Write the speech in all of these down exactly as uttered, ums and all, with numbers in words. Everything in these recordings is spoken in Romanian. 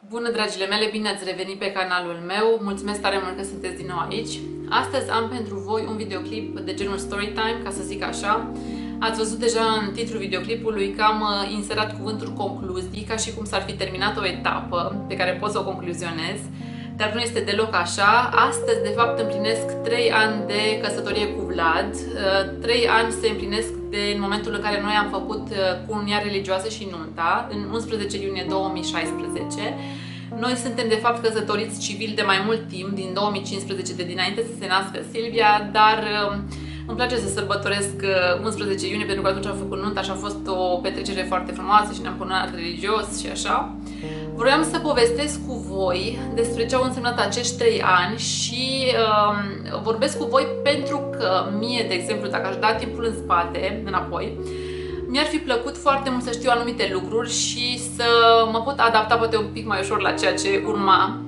Bună, dragile mele, bine ați revenit pe canalul meu. Mulțumesc tare mult că sunteți din nou aici. Astăzi am pentru voi un videoclip de genul storytime, ca să zic așa. Ați văzut deja în titlul videoclipului că am inserat cuvântul concluzii, ca și cum s-ar fi terminat o etapă pe care pot să o concluzionez. Dar nu este deloc așa. Astăzi, de fapt, împlinesc trei ani de căsătorie cu Vlad. trei ani se împlinesc de în momentul în care noi am făcut cununia religioasă și nunta, în unsprezece iunie două mii șaisprezece. Noi suntem, de fapt, căsătoriți civil de mai mult timp, din două mii cincisprezece, de dinainte să se nască Silvia, dar îmi place să sărbătoresc unsprezece iunie, pentru că atunci am făcut nunta și a fost o petrecere foarte frumoasă și ne-am cununat religios și așa. Vroiam să povestesc cu voi despre ce au însemnat acești trei ani și uh, vorbesc cu voi pentru că mie, de exemplu, dacă aș da timpul în spate, înapoi, mi-ar fi plăcut foarte mult să știu anumite lucruri și să mă pot adapta poate un pic mai ușor la ceea ce urma.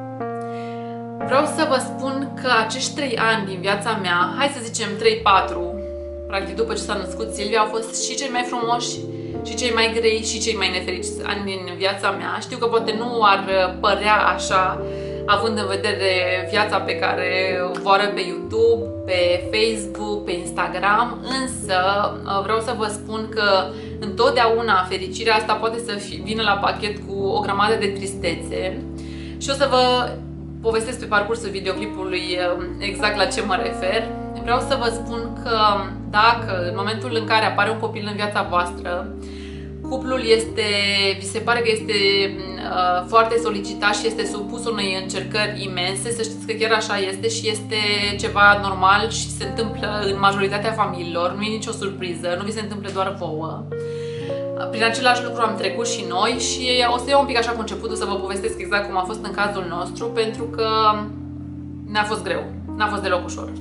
Vreau să vă spun că acești trei ani din viața mea, hai să zicem trei patru, practic după ce s-a născut Silvia, au fost și cei mai frumoși, și cei mai grei și cei mai nefericiți ani din viața mea. Știu că poate nu ar părea așa, având în vedere viața pe care o arăt pe YouTube, pe Facebook, pe Instagram, însă vreau să vă spun că întotdeauna fericirea asta poate să vină la pachet cu o grămadă de tristețe și o să vă povestesc pe parcursul videoclipului exact la ce mă refer. Vreau să vă spun că dacă în momentul în care apare un copil în viața voastră, cuplul este, vi se pare că este uh, foarte solicitat și este supus unei încercări imense, să știți că chiar așa este și este ceva normal și se întâmplă în majoritatea familiilor, nu e nicio surpriză, nu vi se întâmplă doar vouă. Prin același lucru am trecut și noi și o să iau un pic așa cu începutul să vă povestesc exact cum a fost în cazul nostru, pentru că ne-a fost greu, n-a fost deloc ușor.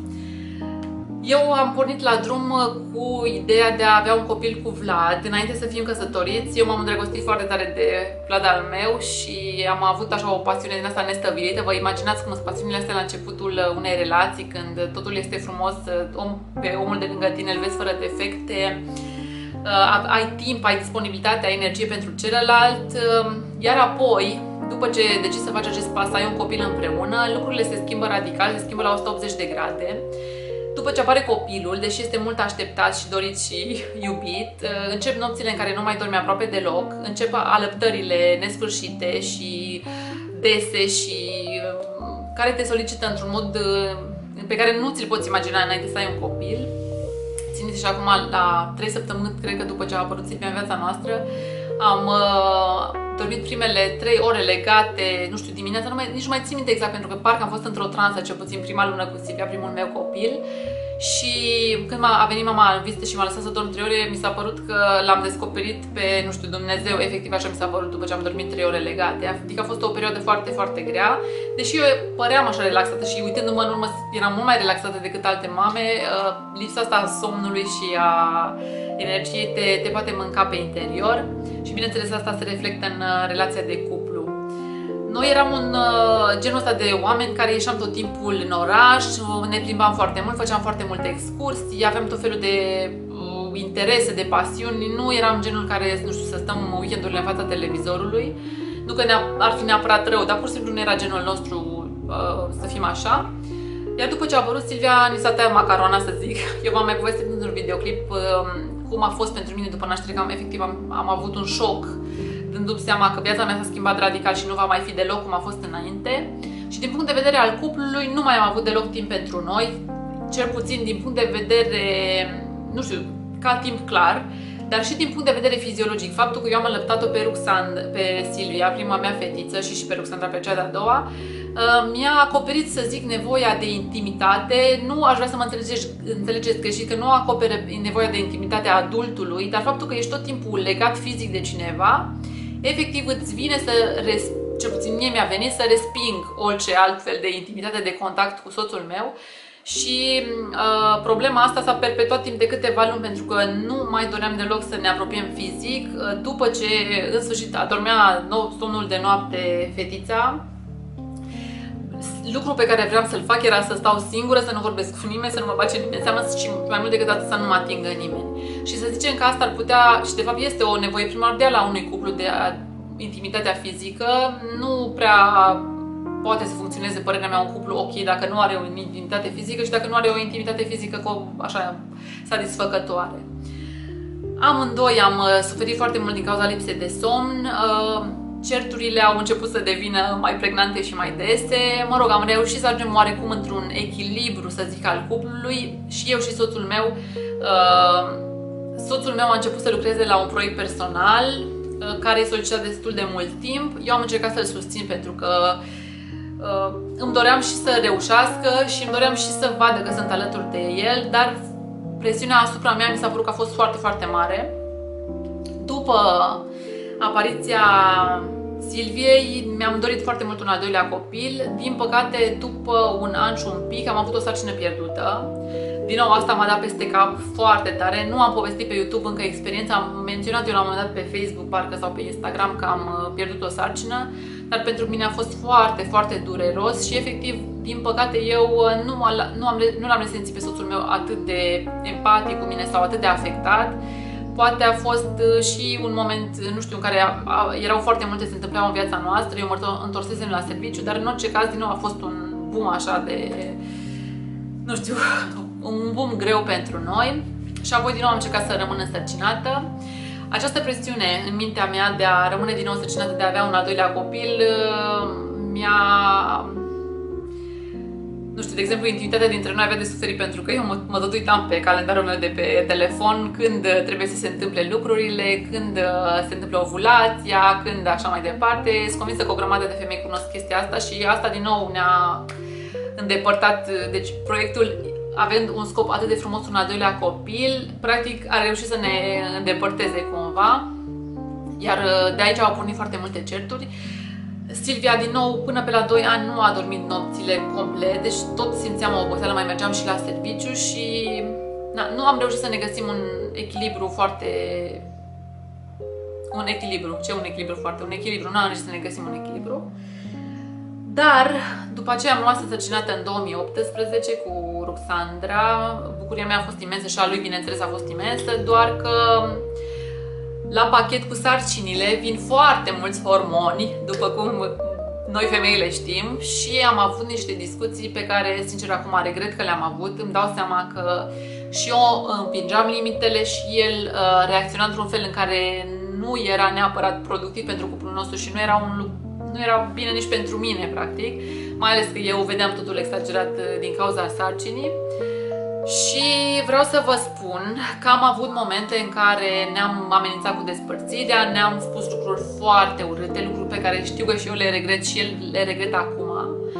Eu am pornit la drum cu ideea de a avea un copil cu Vlad, înainte să fim căsătoriți. Eu m-am îndrăgostit foarte tare de Vlad al meu și am avut așa o pasiune din asta nestabilită. Vă imaginați cum sunt pasiunile astea la începutul unei relații, când totul este frumos, om, pe omul de lângă tine îl vezi fără defecte, ai timp, ai disponibilitate, ai energie pentru celălalt, iar apoi, după ce decizi să faci acest pas, să ai un copil împreună, lucrurile se schimbă radical, se schimbă la o sută optzeci de grade. După ce apare copilul, deși este mult așteptat și dorit și iubit, încep nopțile în care nu mai dormi aproape deloc, încep alăptările nesfârșite și dese și care te solicită într-un mod pe care nu ți-l poți imagina înainte să ai un copil. Țineți și acum, la trei săptămâni, cred că după ce a apărut Silvia în viața noastră, am uh, dormit primele trei ore legate, nu știu, dimineața, nu mai, nici nu mai țin minte exact, pentru că parcă am fost într-o transă, cel puțin prima lună cu Silvia, primul meu copil. Și când a venit mama în vizită și m-a lăsat să dorm trei ore, mi s-a părut că l-am descoperit pe, nu știu, Dumnezeu, efectiv așa mi s-a părut după ce am dormit trei ore legate. Adică a fost o perioadă foarte, foarte grea, deși eu păream așa relaxată și uitându-mă în urmă eram mult mai relaxată decât alte mame. Lipsa asta a somnului și a energiei te, te poate mânca pe interior și bineînțeles asta se reflectă în relația de cuplu. Noi eram un uh, genul ăsta de oameni care ieșeam tot timpul în oraș, ne plimbam foarte mult, făceam foarte multe excursii, aveam tot felul de uh, interese, de pasiuni. Nu eram genul care, nu știu, să stăm weekendurile în fața televizorului. Nu că ar fi neapărat rău, dar pur și simplu nu era genul nostru uh, să fim așa. Iar după ce a apărut Silvia, ni s-a tăiat macarona, să zic. Eu v-am mai povestit într-un videoclip uh, cum a fost pentru mine după naștere, că am, efectiv am, am avut un șoc, dându-mi seama că viața mea s-a schimbat radical și nu va mai fi deloc cum a fost înainte. Și din punct de vedere al cuplului nu mai am avut deloc timp pentru noi, cel puțin din punct de vedere, nu știu, ca timp clar, dar și din punct de vedere fiziologic. Faptul că eu am alăptat-o pe Ruxand, pe Silvia, prima mea fetiță, și și pe Ruxandra, pe cea de-a doua, mi-a acoperit, să zic, nevoia de intimitate. Nu aș vrea să mă înțelegeți, înțelegeți greșit, că nu acoperă nevoia de intimitate a adultului, dar faptul că ești tot timpul legat fizic de cineva, efectiv îți vine să, cel puțin mie mi-a venit, să resping orice altfel de intimitate, de contact cu soțul meu. Și uh, problema asta s-a perpetuat timp de câteva luni, pentru că nu mai doream deloc să ne apropiem fizic. Uh, după ce, în sfârșit, adormea somnul de noapte fetița, lucrul pe care vreau să-l fac era să stau singură, să nu vorbesc cu nimeni, să nu mă bage nimeni în seamă și mai mult decât atât să nu mă atingă nimeni. Și să zicem că asta ar putea, și de fapt este o nevoie primordială a unui cuplu, de a intimitatea fizică. Nu prea poate să funcționeze, părerea mea, un cuplu ok dacă nu are o intimitate fizică și dacă nu are o intimitate fizică așa satisfăcătoare. Amândoi am suferit foarte mult din cauza lipsei de somn. Certurile au început să devină mai pregnante și mai dese. Mă rog, am reușit să ajungem oarecum într-un echilibru, să zic, al cuplului, și eu și soțul meu. Soțul meu a început să lucreze la un proiect personal care îi solicita destul de mult timp. Eu am încercat să-l susțin pentru că îmi doream și să reușească și îmi doream și să vadă că sunt alături de el, dar presiunea asupra mea mi s-a părut că a fost foarte, foarte mare. După apariția Silviei, mi-am dorit foarte mult un al doilea copil. Din păcate, după un an și un pic, am avut o sarcină pierdută. Din nou, asta m-a dat peste cap foarte tare. Nu am povestit pe YouTube încă experiența, am menționat eu la un moment dat pe Facebook, parcă, sau pe Instagram, că am pierdut o sarcină, dar pentru mine a fost foarte, foarte dureros și, efectiv, din păcate, eu nu, nu, am, nu l-am resimțit pe soțul meu atât de empatic cu mine sau atât de afectat. Poate a fost și un moment, nu știu, în care a, a, erau foarte multe se întâmplau în viața noastră, eu mă întorsesem la serviciu, dar în orice caz, din nou, a fost un boom așa de, nu știu, un boom greu pentru noi și apoi din nou am încercat să rămân însărcinată. Această presiune în mintea mea de a rămâne din nou însărcinată, de a avea un al doilea copil, mi-a... Nu știu, de exemplu, intimitatea dintre noi avea de suferit pentru că eu mă, mă tot uitam pe calendarul meu de pe telefon când trebuie să se întâmple lucrurile, când se întâmplă ovulația, când așa mai departe. Sunt convinsă că o grămadă de femei cunosc chestia asta și asta din nou ne-a îndepărtat. Deci proiectul, având un scop atât de frumos, un al doilea copil, practic a reușit să ne îndepărteze cumva, iar de aici au pornit foarte multe certuri. Silvia, din nou, până pe la doi ani nu a dormit nopțile complet, deci tot simțeam o oboseală, mai mergeam și la serviciu și na, nu am reușit să ne găsim un echilibru foarte... Un echilibru, ce un echilibru foarte... Un echilibru, nu am reușit să ne găsim un echilibru. Dar, după aceea am rămas însărcinată în două mii optsprezece cu Ruxandra. Bucuria mea a fost imensă și a lui, bineînțeles, a fost imensă, doar că la pachet cu sarcinile vin foarte mulți hormoni, după cum noi femeile știm, și am avut niște discuții pe care, sincer, acum regret că le-am avut. Îmi dau seama că și eu împingeam limitele și el uh, reacționa într-un fel în care nu era neapărat productiv pentru cuplul nostru și nu era un lucru, nu era bine nici pentru mine, practic, mai ales că eu vedeam totul exagerat din cauza sarcinii. Și vreau să vă spun că am avut momente în care ne-am amenințat cu despărțirea, ne-am spus lucruri foarte urâte, lucruri pe care știu că și eu le regret și el le regret acum.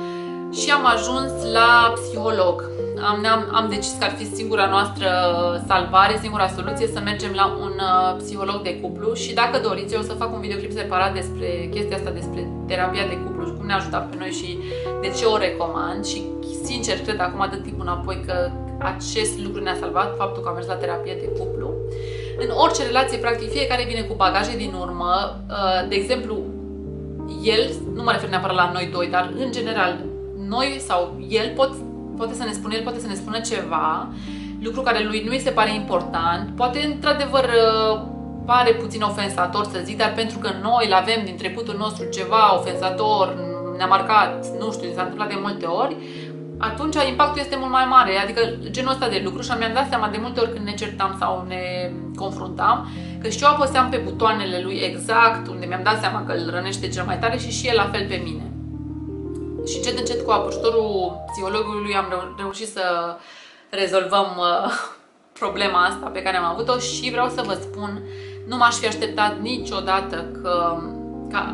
Și am ajuns la psiholog. Am, am, am decis că ar fi singura noastră salvare, singura soluție, să mergem la un uh, psiholog de cuplu și dacă doriți, eu o să fac un videoclip separat despre chestia asta, despre terapia de cuplu și cum ne-a ajutat pe noi și de ce o recomand. Și sincer, cred acum, dă timpul înapoi, că acest lucru ne-a salvat, faptul că am mers la terapie de cuplu. În orice relație, practic, fiecare vine cu bagaje din urmă. Uh, de exemplu, el, nu mă refer neapărat la noi doi, dar în general, noi sau el pot poate să ne spună, el poate să ne spună ceva, lucru care lui nu îi se pare important, poate într-adevăr pare puțin ofensator să zic, dar pentru că noi îl avem din trecutul nostru ceva ofensator, ne-a marcat, nu știu, s-a întâmplat de multe ori, atunci impactul este mult mai mare, adică genul ăsta de lucru. Și mi-am dat seama de multe ori când ne certam sau ne confruntam, că și eu apăseam pe butoanele lui exact unde mi-am dat seama că îl rănește cel mai tare și și el la fel pe mine. Și încet, încet, cu ajutorul psihologului am reu reușit să rezolvăm uh, problema asta pe care am avut-o și vreau să vă spun, nu m-aș fi așteptat niciodată că, ca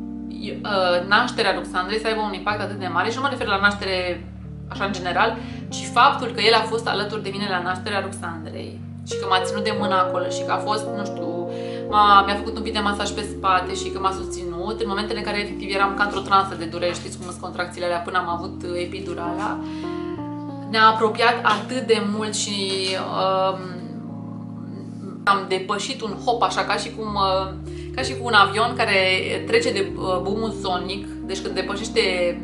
uh, nașterea Ruxandrei să aibă un impact atât de mare, și nu mă refer la naștere așa în general, ci faptul că el a fost alături de mine la nașterea Ruxandrei și că m-a ținut de mână acolo și că a fost, nu știu, mi-a făcut un pic de masaj pe spate și că m-a susținut în momentele în care efectiv eram ca într-o transă de durere, știți cum sunt contracțiile alea, până am avut epidurala. Ne-a apropiat atât de mult și um, am depășit un hop așa, ca și cum uh, ca și cu un avion care trece de uh, boom sonic, deci când depășește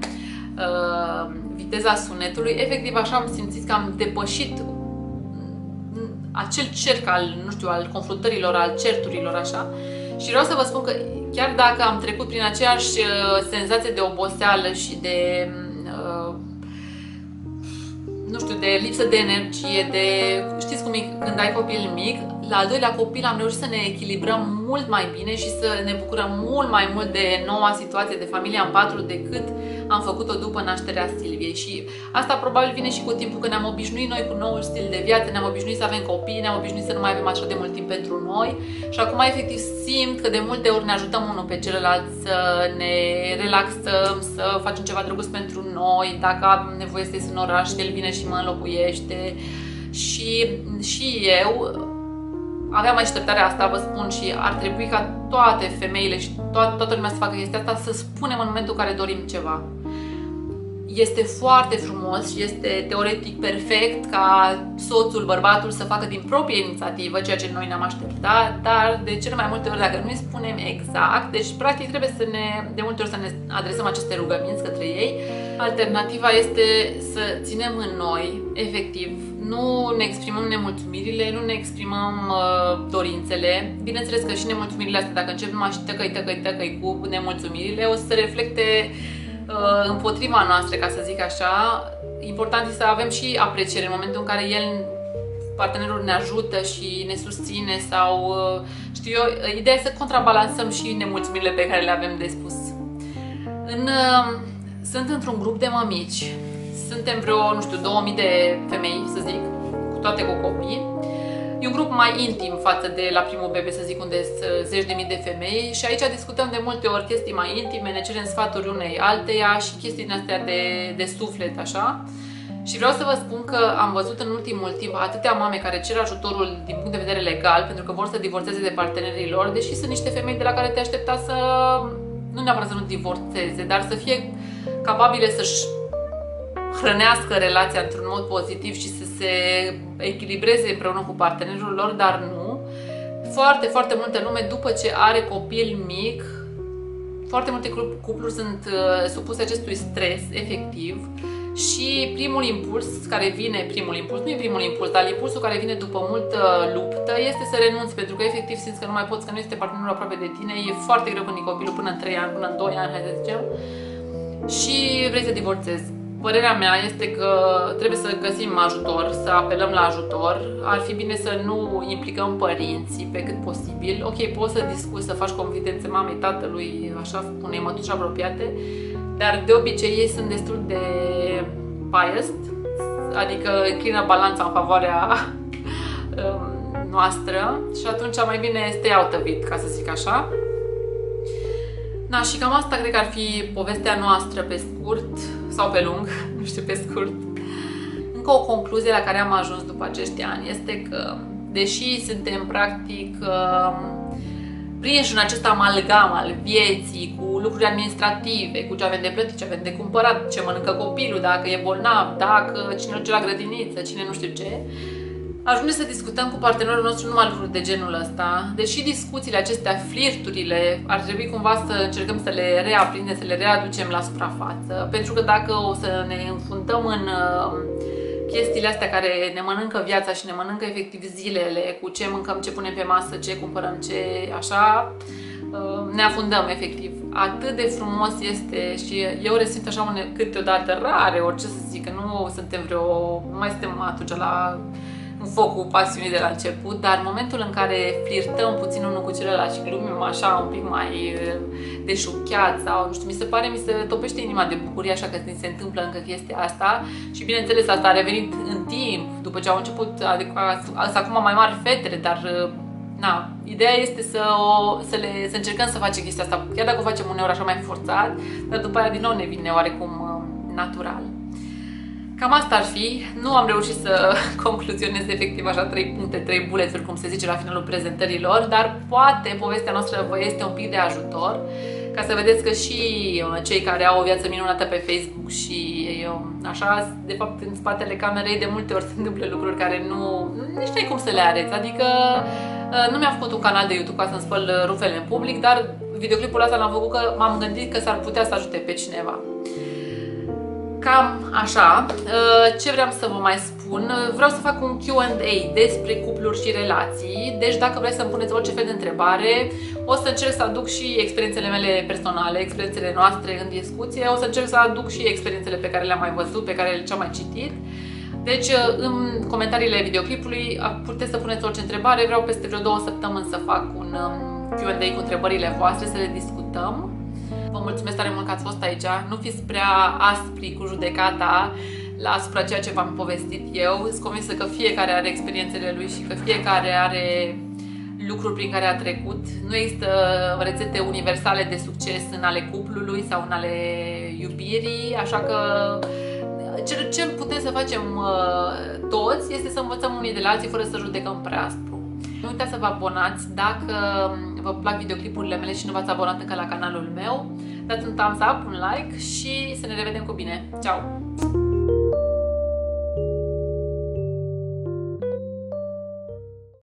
uh, viteza sunetului, efectiv așa am simțit că am depășit acel cerc al, nu știu, al confruntărilor, al certurilor, așa, Și vreau să vă spun că chiar dacă am trecut prin aceeași senzație de oboseală și de uh, nu știu, de lipsă de energie, de, știți cum e când ai copil mic, la al doilea copil am reușit să ne echilibrăm mult mai bine și să ne bucurăm mult mai mult de noua situație de familia în patru decât am făcut-o după nașterea Silviei. Și asta probabil vine și cu timpul, că ne-am obișnuit noi cu noul stil de viață, ne-am obișnuit să avem copii, ne-am obișnuit să nu mai avem așa de mult timp pentru noi și acum efectiv simt că de multe ori ne ajutăm unul pe celălalt să ne relaxăm, să facem ceva drăguț pentru noi, dacă am nevoie să ies în oraș, el vine și mă înlocuiește. Și, și eu aveam așteptarea asta, vă spun, și ar trebui ca toate femeile și toată, toată lumea să facă chestia asta, să spunem în momentul în care dorim ceva. Este foarte frumos și este teoretic perfect ca soțul, bărbatul să facă din proprie inițiativă ceea ce noi ne-am așteptat, dar de cele mai multe ori, dacă nu îi spunem exact, deci practic trebuie să ne, de multe ori să ne adresăm aceste rugăminți către ei. Alternativa este să ținem în noi, efectiv, nu ne exprimăm nemulțumirile, nu ne exprimăm uh, dorințele. Bineînțeles că și nemulțumirile astea, dacă începem așa tăcăi, tăcăi, tăcăi cu nemulțumirile, o să se reflecte uh, împotriva noastră, ca să zic așa. Important este să avem și apreciere în momentul în care el, partenerul, ne ajută și ne susține sau, uh, știu eu, ideea e să contrabalansăm și nemulțumirile pe care le avem de spus. În, uh, sunt într-un grup de mămici. Suntem vreo, nu știu, două mii de femei, să zic, cu toate cu copii. E un grup mai intim față de la primul bebe, să zic, unde sunt zeci de mii de femei și aici discutăm de multe ori chestii mai intime, ne cerem sfaturi unei alteia și chestii din astea de, de suflet, așa. Și vreau să vă spun că am văzut în ultimul timp atâtea mame care cer ajutorul din punct de vedere legal, pentru că vor să divorțeze de partenerii lor, deși sunt niște femei de la care te aștepta să, nu neapărat să nu divorțeze, dar să fie capabile să-și hrănească relația într-un mod pozitiv și să se echilibreze împreună cu partenerul lor, dar nu. Foarte, foarte multă lume, după ce are copil mic, foarte multe cupluri sunt uh, supuse acestui stres, efectiv, și primul impuls care vine, primul impuls, nu e primul impuls, dar impulsul care vine după multă luptă este să renunți, pentru că efectiv simți că nu mai poți, că nu este partenerul aproape de tine, e foarte greu când e copilul până în trei ani, până în doi ani, hai să zicem, și vrei să divorțezi. Părerea mea este că trebuie să găsim ajutor, să apelăm la ajutor. Ar fi bine să nu implicăm părinții pe cât posibil. Ok, poți să discuți, să faci confidențe mamei, tatălui, așa, unei mătuși apropiate, dar de obicei ei sunt destul de biased, adică înclină balanța în favoarea noastră și atunci mai bine stay out of it, ca să zic așa. Da, și cam asta cred că ar fi povestea noastră pe scurt sau pe lung, nu știu, pe scurt. Încă o concluzie la care am ajuns după acești ani este că, deși suntem practic prinși în acest amalgam al vieții, cu lucruri administrative, cu ce avem de plătit, ce avem de cumpărat, ce mănâncă copilul, dacă e bolnav, dacă cine duce la grădiniță, cine nu știu ce, ajunge să discutăm cu partenerul nostru numai lucruri de genul ăsta. Deși discuțiile acestea, flirturile, ar trebui cumva să încercăm să le reaprindem, să le readucem la suprafață. Pentru că dacă o să ne înfundăm în chestiile astea care ne mănâncă viața și ne mănâncă efectiv zilele, cu ce mâncăm, ce punem pe masă, ce cumpărăm, ce așa, ne afundăm efectiv. Atât de frumos este și eu resimt așa une, câteodată rare, orice să zic, că nu suntem vreo, nu mai suntem atunci la în focul pasiunii de la început, dar în momentul în care flirtăm puțin unul cu celălalt și glumim așa un pic mai deșuchiat sau nu știu, mi se pare, mi se topește inima de bucurie așa că ni se întâmplă încă chestia asta și bineînțeles asta a revenit în timp, după ce au început, adică sunt acum mai mari fetele, dar na, ideea este să, o, să, le, să încercăm să facem chestia asta, chiar dacă o facem uneori așa mai forțat, dar după aia din nou ne vine oarecum natural. Cam asta ar fi. Nu am reușit să concluzionez efectiv așa trei puncte, trei bullet-uri, cum se zice la finalul prezentărilor, dar poate povestea noastră vă este un pic de ajutor, ca să vedeți că și cei care au o viață minunată pe Facebook și așa, de fapt în spatele camerei de multe ori se întâmplă lucruri care nu, nici nu ai cum să le arăți. Adică nu mi-am făcut un canal de YouTube ca să-mi spăl rufele în public, dar videoclipul ăsta l-am făcut că m-am gândit că s-ar putea să ajute pe cineva. cam așa. Ce vreau să vă mai spun? Vreau să fac un Q and A despre cupluri și relații. Deci dacă vreți să-mi puneți orice fel de întrebare, o să încerc să aduc și experiențele mele personale, experiențele noastre în discuție. O să încerc să aduc și experiențele pe care le-am mai văzut, pe care le-am mai citit. Deci în comentariile videoclipului puteți să puneți orice întrebare. Vreau peste vreo două săptămâni să fac un Q and A cu întrebările voastre, să le discutăm. Vă mulțumesc tare mult că ați fost aici. Nu fiți prea aspri cu judecata la asupra ceea ce v-am povestit eu. Sunt convinsă că fiecare are experiențele lui și că fiecare are lucruri prin care a trecut. Nu există rețete universale de succes în ale cuplului sau în ale iubirii, așa că ce putem să facem toți este să învățăm unii de la alții fără să judecăm prea aspru. Nu uitați să vă abonați dacă vă plac videoclipurile mele și nu v-ați abonat încă la canalul meu. Dați un thumbs up, un like și să ne revedem cu bine. Ciao!